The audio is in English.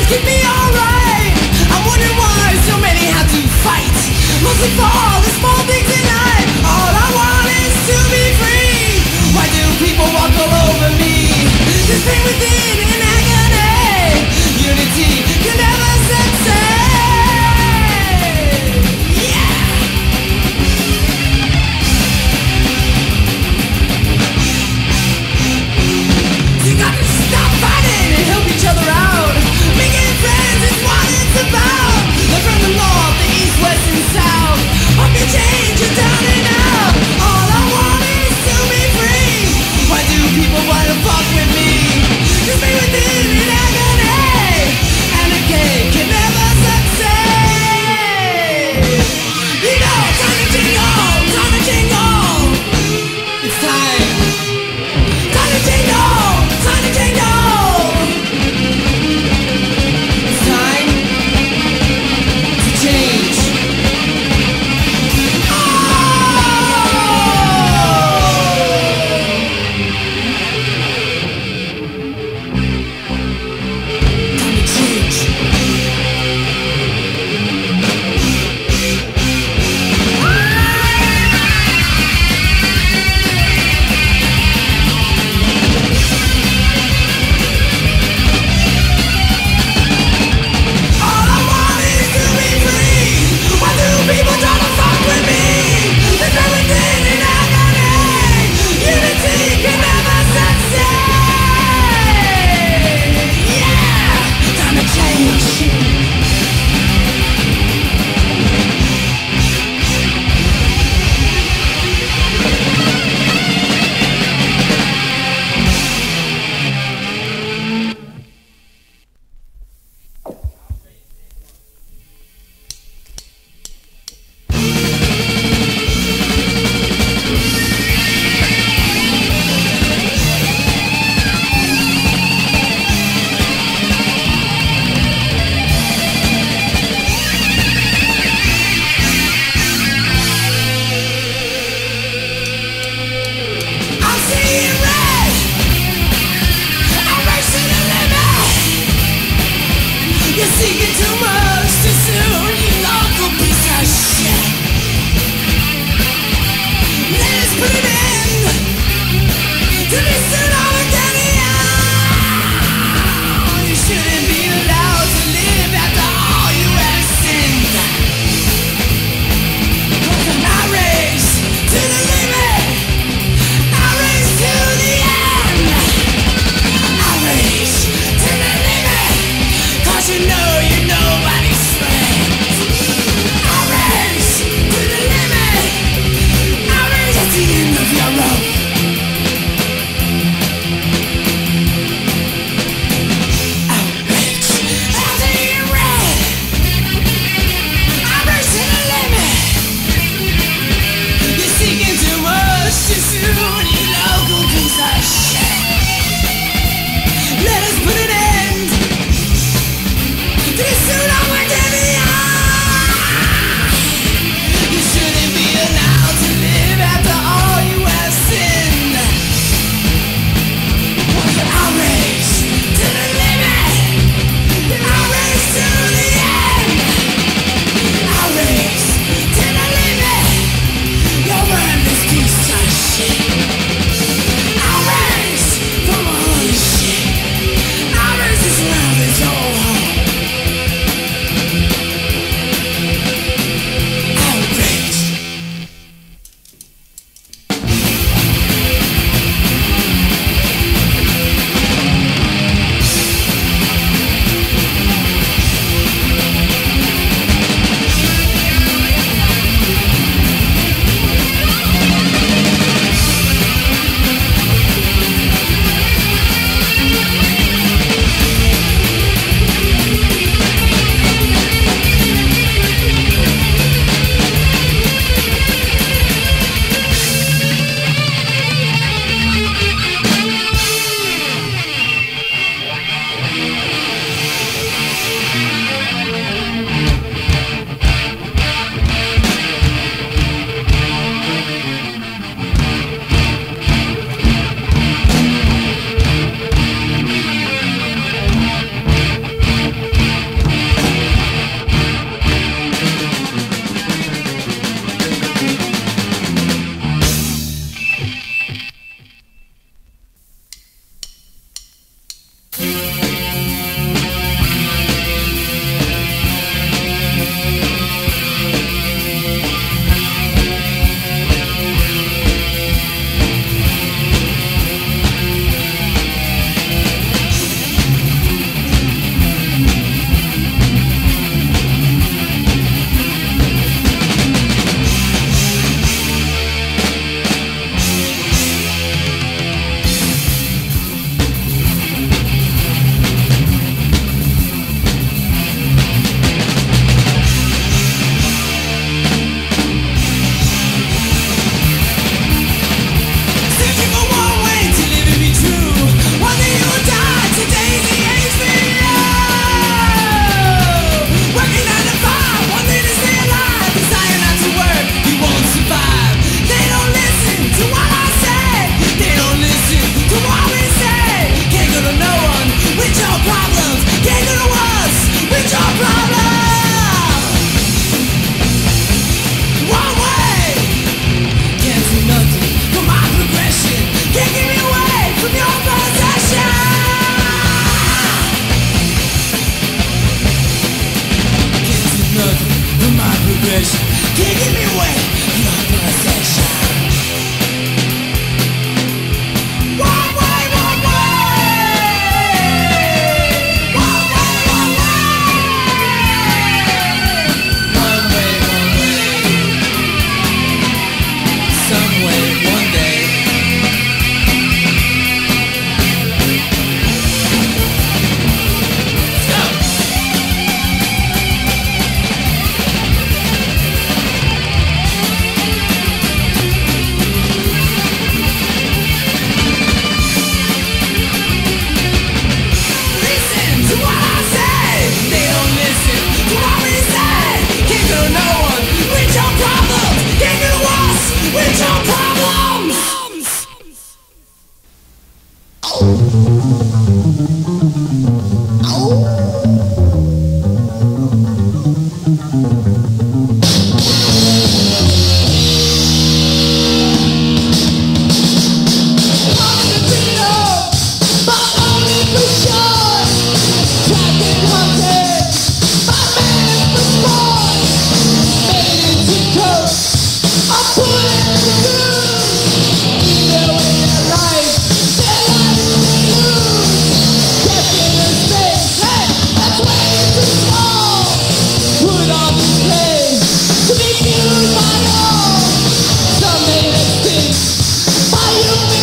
keep me alright. I'm wondering why so many have to fight, mostly for all the small things in life. All I want is to be free. Why do people walk all over me? This pain within an agony. Unity can never succeed. Yeah. You got to stop fighting and help each other out. Making friends is what it's about. Look from the north, the east, west, and south. Hope you change, you're down and out. All I want is to be free. Why do people wanna fuck with me? Just be within an agony. Anarchy can never succeed. You know, time to jingle, time to jingle. It's time. Time to jingle, time to jingle. It's time to change. Oh! Time to change. All I want is to be free. Why do people try to fuck with me? There's everything in agony. Unity can never succeed. Yeah, time to change. I'm seeing red. I'm racing the limit. You're seeking too much too soon, you local piece of shit. Let's put it in to be soon all again. You shouldn't be allowed to live after all you have sinned. I race to the limit. I race to the end. I race to the limit. 'Cause you know You